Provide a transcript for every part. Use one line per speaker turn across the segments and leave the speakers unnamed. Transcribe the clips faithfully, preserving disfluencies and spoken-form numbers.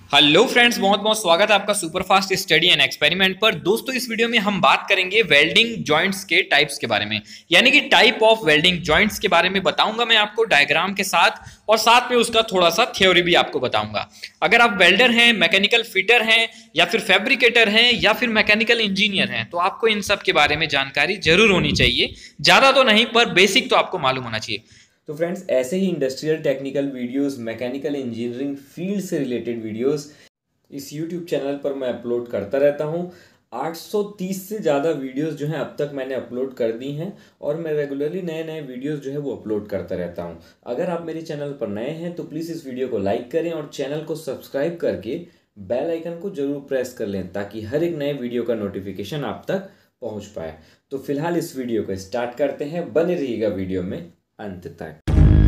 Hello friends, बहुत बहुत स्वागत है आपका सुपरफास्ट स्टडी एंड एक्सपेरिमेंट पर। दोस्तों, इस वीडियो में हम बात करेंगे वेल्डिंग जॉइंट्स के टाइप्स के बारे में, यानी कि टाइप ऑफ वेल्डिंग जॉइंट्स के बारे में बताऊंगा मैं आपको डायग्राम के साथ, और साथ में उसका थोड़ा सा थ्योरी भी आपको बताऊंगा। अगर आप वेल्डर हैं, मैकेनिकल फिटर हैं, या फिर फैब्रिकेटर हैं, या फिर मैकेनिकल इंजीनियर हैं, तो आपको इन सब के बारे में जानकारी जरूर होनी चाहिए। ज्यादा तो नहीं, पर बेसिक तो आपको मालूम होना चाहिए।
तो फ्रेंड्स, ऐसे ही industrial technical videos, mechanical engineering field से रिलेटेड वीडियोस इस यूट्यूब चैनल पर मैं अपलोड करता रहता हूं। आठ सौ तीस से ज़्यादा वीडियोस जो हैं अब तक मैंने अपलोड कर दी हैं, और मैं रेगुलरली नए नए वीडियोस जो है वो अपलोड करता रहता हूं। अगर आप मेरे चैनल पर नए हैं तो प्लीज़ इस वीडियो को लाइक करें और चैनल को सब्सक्राइब करके बेल आइकन को जरूर प्रेस कर लें, ताकि हर एक नए वीडियो का नोटिफिकेशन आप तक पहुँच पाए। तो फिलहाल इस वीडियो को स्टार्ट करते हैं, बने रहिएगा वीडियो में अंत तक।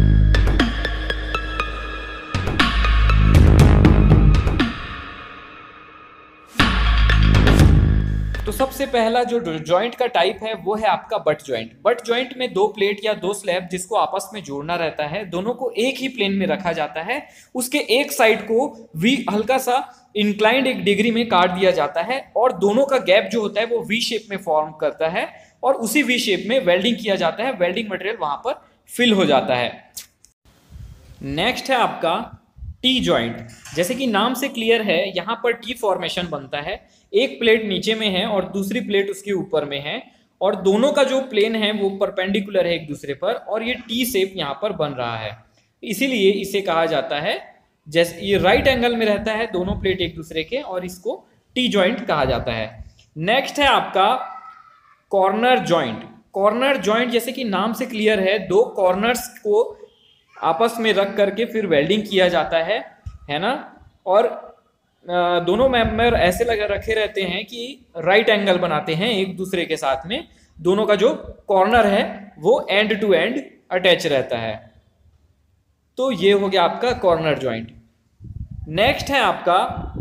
तो सबसे पहला जो जॉइंट का टाइप है वो है आपका बट जॉइंट। बट जॉइंट में दो प्लेट या दो स्लैब जिसको आपस में जोड़ना रहता है, दोनों को एक ही प्लेन में रखा जाता है। उसके एक साइड को वी हल्का सा इंक्लाइंड एक डिग्री में काट दिया जाता है, और दोनों का गैप जो होता है वो वी शेप में फॉर्म करता है, और उसी वी शेप में वेल्डिंग किया जाता है। वेल्डिंग मटेरियल वहां पर फिल हो जाता है। नेक्स्ट है आपका टी जॉइंट। जैसे कि नाम से क्लियर है, यहां पर टी फॉर्मेशन बनता है। एक प्लेट नीचे में है और दूसरी प्लेट उसके ऊपर में है, और दोनों का जो प्लेन है वो परपेंडिकुलर है एक दूसरे पर, और ये टी शेप यहां पर बन रहा है। इसीलिए इसे कहा जाता है, जैसे ये राइट एंगल में रहता है दोनों प्लेट एक दूसरे के, और इसको टी जॉइंट कहा जाता है। नेक्स्ट है आपका कॉर्नर जॉइंट। कॉर्नर जॉइंट जैसे कि नाम से क्लियर है, दो कॉर्नर्स को आपस में रख करके फिर वेल्डिंग किया जाता है है ना। और दोनों मेंबर ऐसे लगे रखे रहते हैं कि राइट एंगल बनाते हैं एक दूसरे के साथ में। दोनों का जो कॉर्नर है वो एंड टू एंड अटैच रहता है। तो ये हो गया आपका कॉर्नर जॉइंट। नेक्स्ट है आपका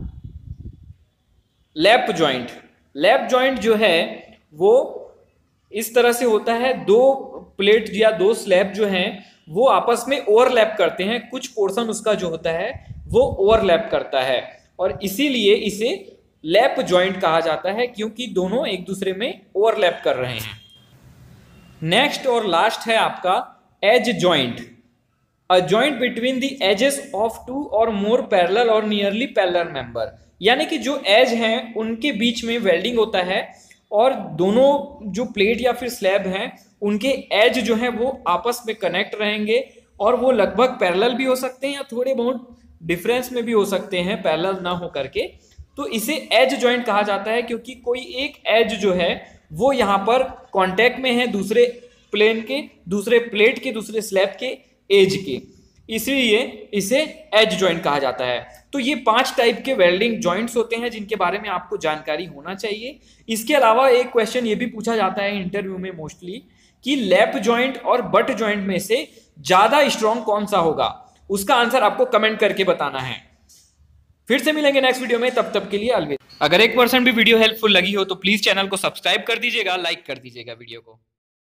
लैप जॉइंट। लैप जॉइंट जो है वो इस तरह से होता है, दो प्लेट या दो स्लैब जो हैं वो आपस में ओवरलैप करते हैं। कुछ पोर्शन उसका जो होता है वो ओवरलैप करता है, और इसीलिए इसे लैप जॉइंट कहा जाता है, क्योंकि दोनों एक दूसरे में ओवरलैप कर रहे हैं। नेक्स्ट और लास्ट है आपका edge joint. A joint between the edges of two or more parallel or nearly parallel member, यानी कि जो एज हैं उनके बीच में वेल्डिंग होता है, और दोनों जो प्लेट या फिर स्लैब हैं उनके एज जो है वो आपस में कनेक्ट रहेंगे, और वो लगभग पैरेलल भी हो सकते हैं या थोड़े बहुत डिफरेंस में भी हो सकते हैं, पैरेलल ना हो करके। तो इसे एज जॉइंट कहा जाता है, क्योंकि कोई एक एज जो है वो यहाँ पर कांटेक्ट में है दूसरे प्लेन के, दूसरे प्लेट के, दूसरे स्लैब के एज के, इसलिए इसे एज जॉइंट कहा जाता है। तो ये पांच टाइप के वेल्डिंग जॉइंट्स होते हैं जिनके बारे में आपको जानकारी होना चाहिए। इसके अलावा एक क्वेश्चन ये भी पूछा जाता है इंटरव्यू में मोस्टली, कि लैप जॉइंट और बट जॉइंट में से ज्यादा स्ट्रॉन्ग कौन सा होगा। उसका आंसर आपको कमेंट करके बताना है। फिर से मिलेंगे नेक्स्ट वीडियो में, तब तक के लिए अलविदा। अगर एक परसेंट भी वीडियो हेल्पफुल लगी हो तो प्लीज चैनल को सब्सक्राइब कर दीजिएगा, लाइक कर दीजिएगा वीडियो को।